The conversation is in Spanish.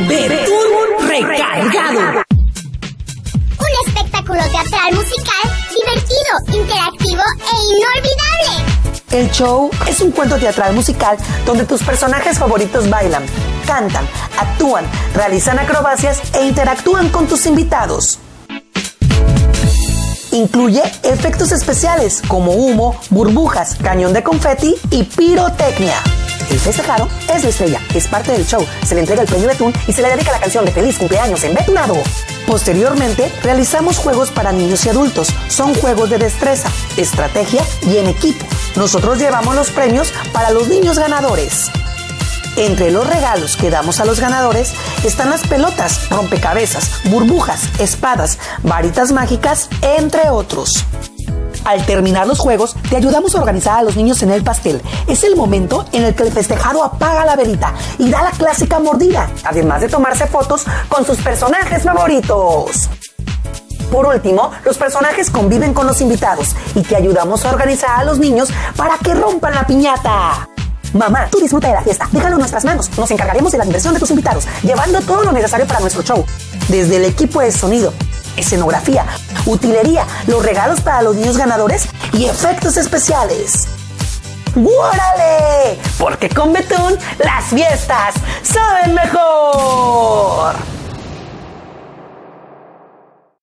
Betún recargado. Un espectáculo teatral musical divertido, interactivo e inolvidable. El show es un cuento teatral musical donde tus personajes favoritos bailan, cantan, actúan, realizan acrobacias e interactúan con tus invitados. Incluye efectos especiales como humo, burbujas, cañón de confeti y pirotecnia. El festejado es la estrella, es parte del show, se le entrega el premio Betún y se le dedica la canción de feliz cumpleaños en Betunado. Posteriormente, realizamos juegos para niños y adultos. Son juegos de destreza, estrategia y en equipo. Nosotros llevamos los premios para los niños ganadores. Entre los regalos que damos a los ganadores están las pelotas, rompecabezas, burbujas, espadas, varitas mágicas, entre otros. Al terminar los juegos, te ayudamos a organizar a los niños en el pastel. Es el momento en el que el festejado apaga la velita y da la clásica mordida, además de tomarse fotos con sus personajes favoritos. Por último, los personajes conviven con los invitados y te ayudamos a organizar a los niños para que rompan la piñata. Mamá, tú disfruta de la fiesta, déjalo en nuestras manos. Nos encargaremos de la diversión de tus invitados, llevando todo lo necesario para nuestro show. Desde el equipo de sonido, escenografía, utilería, los regalos para los niños ganadores y efectos especiales. ¡Órale! Porque con Betún las fiestas saben mejor.